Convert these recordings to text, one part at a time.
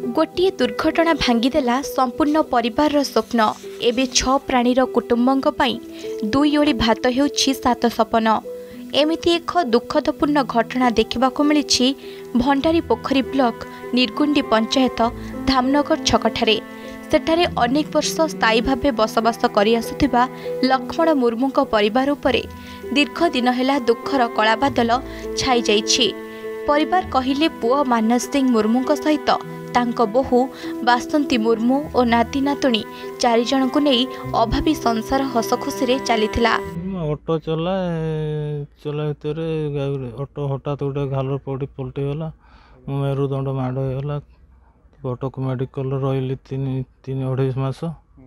गोटे दुर्घटना भांगीदेला संपूर्ण परिवार स्वप्न। एबे 6 प्राणीर कुटुंबों दुई ओली भात हेउछि 7 सपन। एमिति एक दुखदपूर्ण घटना देखा मिली भंडारी पोखरी ब्लॉक निर्गुंडी पंचायत धामनगर छकठारे। सेठारे अनेक वर्ष स्थायी भावे बसवास करि आसुथिबा लक्ष्मण मुर्मू परिवार उपरे दीर्घ दिन हेला दुखर कलाबादल छाई जाइछि। परिवार कहिले पुओ मानस सिंह मुर्मू सहित तांको बोहू बासंती मुर्मू और नाती नातुणी 4 जन को नहीं अभावी संसार हस खुशी चलीथिला। ऑटो चला भितर ऑटो हठात गोटे घाल पड़ी पलटि गला, मेरुदंड माड़ होगा। ऑटो को मेडिकल रही 3-2.5 मास।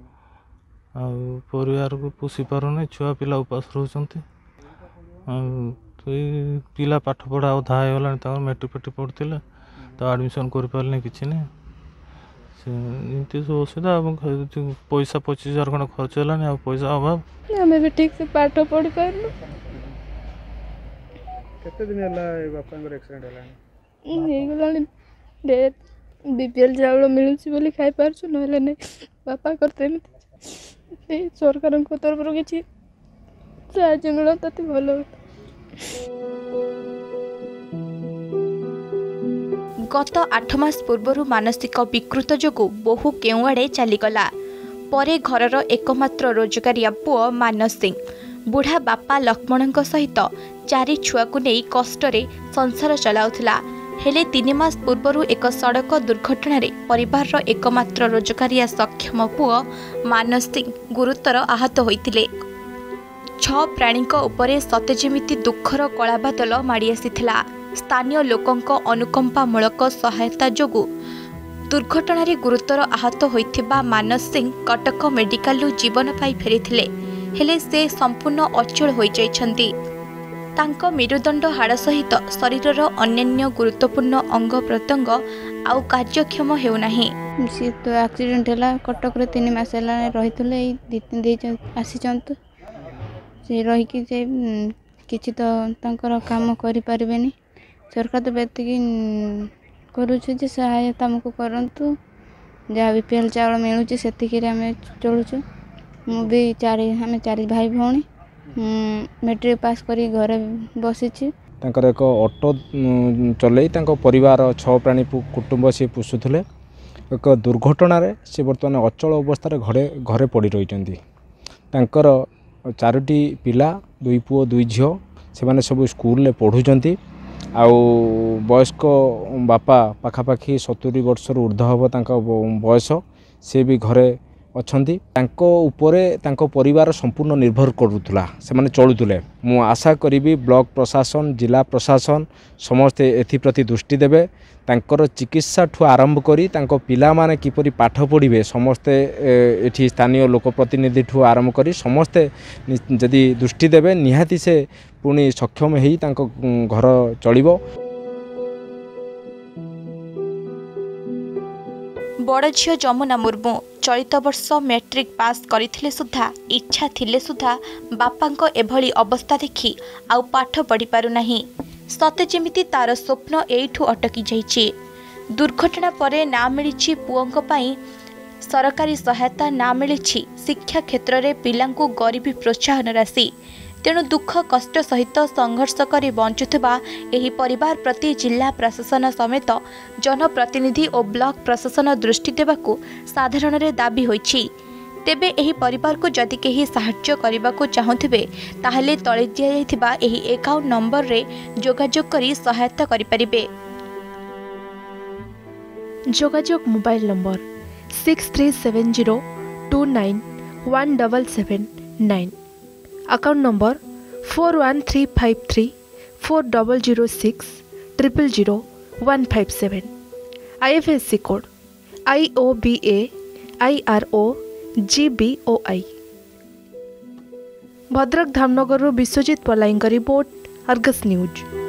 परिवार को पोषि पारनी, छुआ पिला उपास रोचंती। पिला पाठ पढ़ा अधा होगा, मेट्रिक फेट्रिक पढ़ते तो आडमिशन कर पारे कि नहीं। सब असुविधा पैसा 25,000 खंड खर्च है, पैसा अभाव। आम भी ठीक से पाठ पढ़ी पार्नु। केते दिन हला बापा एक्सीडेंट हला डेथ। बीपीएल चाउल मिलुछि बोली खाई पारछु, नहले नै बापा करते सरकार तरफ किसी साहाय्य मिलता तो भल। गत 8 मास पूर्व मानसिक विकृत जोगु बहु केउआड़े चलीगला। परे घरर एकमात्र रोजगारिया पुओ मानस सिंह बुढ़ा बापा लक्ष्मण सहित 4 छुआ को नहीं कष्टरे संसार चलाउथिला। हेले 3 मास पूर्व एक सड़क दुर्घटना परिवार एकमात्र रोजगारिया सक्षम पुओ मानस सिंह गुरुतर आहत होइतिले। 6 प्राणी उपरे सतेजेमिति दुखर कलाबादल माड़ी आसीथिला। स्थानीय लोकों अनुकंपामूलक सहायता जोगु दुर्घटना गुरुतर आहत होइथिबा मानस सिंह कटक मेडिकल जीवन पाई फेरिथिले। हेले से संपूर्ण अचल होई जाइछन्ति। तांको मेरुदंड हाड़ सहित शरीरर अन्यान्य गुरुत्वपूर्ण अंग प्रत्यंग आउ कार्यक्षम हेउनाही। सी तो एक्सीडेंट हला कटक रे 3 मास हला रहितले 2-3 दिन आसीचंत। से रही कि जे किछि तो तांकर काम करि परिबेनी। सरकार तो बेतिकी करुछु जे सहायता हमको करंतु। जहाँ बीपीएल चाउल मिलुछि सेतिकी रे हमें चलुछु। मु भी 4 भाई भौणी मैट्रिक पास करी घरे बसिछि। तांकर एक ऑटो चलै तांको परिवार 6 प्राणी कुटुंब से पोषुथले। एक दुर्घटना रे से वर्तमान अचल अवस्था घरे घरे पड़ी रहिचंती। तांकर 4टी पिला 2 पुओ 2 झियो से माने सब स्कूल ले पढ़ुचंती। आउ वयस्क बापा पाखापाखि 70 वर्षर ऊर्ध्व हम तांको बयस, से भी घरे अच्छी। तांको उपरे तांको परिवार संपूर्ण निर्भर करुला, से माने चलुले। मु आशा करी ब्लॉक प्रशासन जिला प्रशासन समस्ते एप्रति दृष्टि देवे। तांकर चिकित्सा ठू आरंभ करी तांको पिला माने किपरि पाठ पढ़िबे समस्ते एठी स्थानीय लोक प्रतिनिधि ठू आरंभ करी समस्ते जदि दृष्टि देवे निहाती से पुणी सक्षम हेई तांको घर चलिबो। बड़ झियो जमुना मुर्मू चलित वर्ष मैट्रिक पास करथिले सुधा इच्छा थिले सुधा बापांको एभली अवस्था देखि आउ पाठ पढ़ी पारु नाही। सते जेमिति तार स्वप्न एठू अटकी जाइछि। दुर्घटना परे ना मिलिछि पुओंको पई सरकारी सहायता, ना मिलिछि शिक्षा क्षेत्र रे पिलांकु गरीबी प्रोत्साहन राशि। तेणु दुख कष्ट सहित संघर्ष करी बंचुथिबा एही परिवार प्रति जिला प्रशासन समेत जनप्रतिनिधि और ब्लॉक प्रशासन दृष्टि देबाकू साधारण रे दाबी होइछि। तेबे एही परिवार को जदि केही सहायता करबाकू चाहुथिबे ताहले तळे दिया जायथिबा एही अकाउंट नंबर रे जोगाजोग करी सहायता करि परिबे। जोगाजोग mobile number 6370291779। Account number 41353400600157। IFSC code IOBAIROGBOI। Bhadrak Dhamnagar Biswajit Palai report, Argus news.